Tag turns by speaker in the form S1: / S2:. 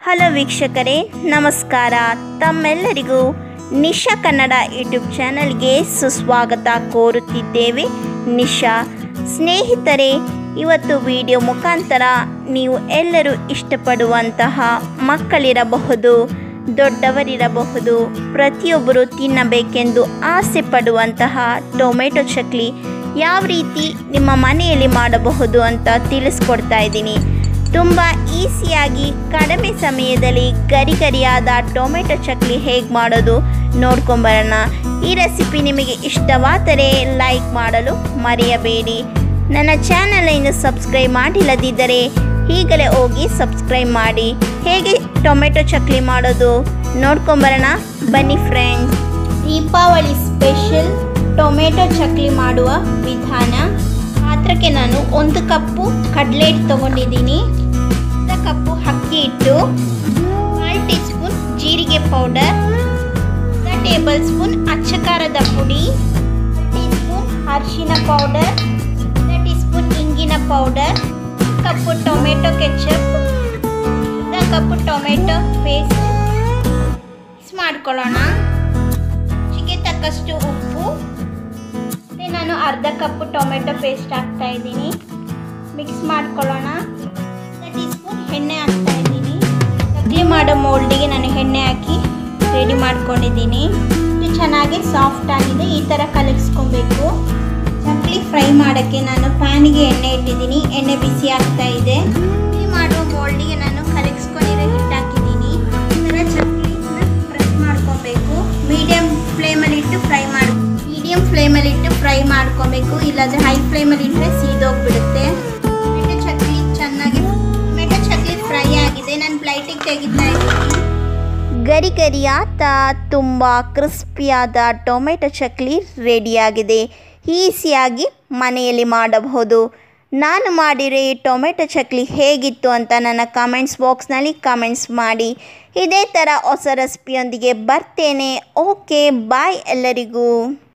S1: Hello ವೀಕ್ಷಕರೇ, ನಮಸ್ಕಾರ. ತಮ್ಮೆಲ್ಲರಿಗೂ ನಿಶಾ ಕನ್ನಡ ಯೂಟ್ಯೂಬ್ ಚಾನಲ್ಗೆ ಸುಸ್ವಾಗತ ಕೋರುತ್ತಿದ್ದೇವೆ. ನಿಶಾ ಸ್ನೇಹಿತರೆ, ಇವತ್ತು ವಿಡಿಯೋ ಮುಖಾಂತರ ನೀವು ಎಲ್ಲರೂ ಇಷ್ಟಪಡುವಂತಹ ಮಕ್ಕಳಿರಬಹುದು, ದೊಡ್ಡವರಿರಬಹುದು, ಪ್ರತಿಯೊಬ್ಬರು ತಿನ್ನಬೇಕೆಂದು ಆಸೆ ಪಡುವಂತಹ ಟೊಮೆಟೊ ಚಕ್ಲಿ ಯಾವ ರೀತಿ ನಿಮ್ಮ ಮನೆಯಲ್ಲಿ ಮಾಡಬಹುದು ಅಂತ ತಿಳಿಸ್ಕೊಡ್ತಾ ಇದ್ದೀನಿ. ತುಂಬ ಈಸಿಯಾಗಿ ಕಡಿಮೆ ಸಮಯದಲ್ಲಿ ಗರಿಗರಿಯಾದ ಟೊಮೆಟೊ ಚಕ್ಲಿ ಹೇಗೆ ಮಾಡೋದು ನೋಡ್ಕೊಂಬರೋಣ. ಈ ರೆಸಿಪಿ ನಿಮಗೆ ಇಷ್ಟವಾದರೆ ಲೈಕ್ ಮಾಡಲು ಮರೆಯಬೇಡಿ. ನನ್ನ ಚಾನಲ್ ಇನ್ನು ಸಬ್ಸ್ಕ್ರೈಬ್ ಮಾಡಿಲ್ಲದಿದ್ದರೆ ಈಗಲೇ ಹೋಗಿ ಸಬ್ಸ್ಕ್ರೈಬ್ ಮಾಡಿ. ಹೇಗೆ ಟೊಮೆಟೊ ಚಕ್ಲಿ ಮಾಡೋದು ನೋಡ್ಕೊಂಬರೋಣ ಬನ್ನಿ ಫ್ರೆಂಡ್ಸ್. ದೀಪಾವಳಿ ಸ್ಪೆಷಲ್ ಟೊಮೆಟೊ ಚಕ್ಲಿ ಮಾಡುವ ವಿಧಾನ. ಪಾತ್ರಕ್ಕೆ ನಾನು 1 ಕಪ್ಪು ಕಡಲೆ ಹಿಟ್ಟು ತೊಗೊಂಡಿದ್ದೀನಿ, 1 ಕಪ್ಪು ಅಕ್ಕಿ ಹಿಟ್ಟು, 1 ಟೀ ಸ್ಪೂನ್ ಜೀರಿಗೆ ಪೌಡರ್, 1 ಟೇಬಲ್ ಸ್ಪೂನ್ ಅಚ್ಚ ಖಾರದ ಪುಡಿ, 1 ಟೀ ಸ್ಪೂನ್ ಅರಿಶಿನ ಪೌಡರ್, 1 ಟೀ ಸ್ಪೂನ್ ಇಂಗಿನ powder, 1 cup tomato ketchup, 1 cup tomato paste mix ಮಾಡ್ಕೊಳ್ಳೋಣ. ರುಚಿಗೆ ತಕ್ಕಷ್ಟು ಉಪ್ಪು, ನಾನು 1/2 ಕಪ್ ಟೊಮೆಟೊ ಪೇಸ್ಟ್ ಹಾಕ್ತಾ ಇದ್ದೀನಿ. ಮಿಕ್ಸ್ ಮಾಡ್ಕೊಳ್ಳೋಣ. 1 ಟೀ ಸ್ಪೂನ್ ಎಣ್ಣೆ ಹಾಕ್ತಾ ಇದ್ದೀನಿ. ಚಕ್ಲಿ ಮಾಡೋ ಮೋಲ್ಡಿಗೆ ನಾನು ಎಣ್ಣೆ ಹಾಕಿ ರೆಡಿ ಮಾಡ್ಕೊಂಡಿದ್ದೀನಿ. ಇದು ಚೆನ್ನಾಗಿ ಸಾಫ್ಟ್ ಆಗಿದೆ, ಈ ಥರ ಕಲಗಿಸ್ಕೊಬೇಕು. ಚಕ್ಲಿ ಫ್ರೈ ಮಾಡೋಕ್ಕೆ ನಾನು ಪ್ಯಾನಿಗೆ ಎಣ್ಣೆ ಇಟ್ಟಿದ್ದೀನಿ. ಎಣ್ಣೆ ಬಿಸಿ ಆಗ್ತಾ ಇದೆ. ಚಕ್ಲಿ ಮಾಡುವ ಮೋಲ್ಡಿಗೆ ನಾನು ಕಲಗಿಸ್ಕೊಂಡಿರೋ ಹಿಟ್ಟು ಹಾಕಿದ್ದೀನಿ. ಈ ಥರ ಚಕ್ಲಿನ ಪ್ರೆಸ್ ಮಾಡ್ಕೊಬೇಕು. ಮೀಡಿಯಮ್ ಫ್ಲೇಮಲ್ಲಿಟ್ಟು ಫ್ರೈ ಮಾಡ್ಕೊಬೇಕು, ಇಲ್ಲಾಂದರೆ ಹೈ ಫ್ಲೇಮಲ್ಲಿ ಇಟ್ಟರೆ ಸೀದೋಗ್ಬಿಡುತ್ತೆ. ಟೊಮೆಟೊ ಚಕ್ಲಿ ಫ್ರೈ ಆಗಿದೆ. ನಾನು ಪ್ಲೇಟಿಗೆ ತೆಗಿತಾ ಇದ್ದೀನಿ. ಗರಿಗರಿಯಾದ ತುಂಬ ಕ್ರಿಸ್ಪಿಯಾದ ಟೊಮೆಟೊ ಚಕ್ಲಿ ರೆಡಿಯಾಗಿದೆ. ಈಸಿಯಾಗಿ ಮನೆಯಲ್ಲಿ ಮಾಡಬಹುದು. ನಾನು ಮಾಡಿರೋ ಈ ಟೊಮೆಟೊ ಚಕ್ಲಿ ಹೇಗಿತ್ತು ಅಂತ ನನ್ನ ಕಮೆಂಟ್ಸ್ ಬಾಕ್ಸ್ನಲ್ಲಿ ಕಮೆಂಟ್ಸ್ ಮಾಡಿ. ಇದೇ ಥರ ಹೊಸ ರೆಸಿಪಿಯೊಂದಿಗೆ ಬರ್ತೇನೆ. ಓಕೆ, ಬಾಯ್ ಎಲ್ಲರಿಗೂ.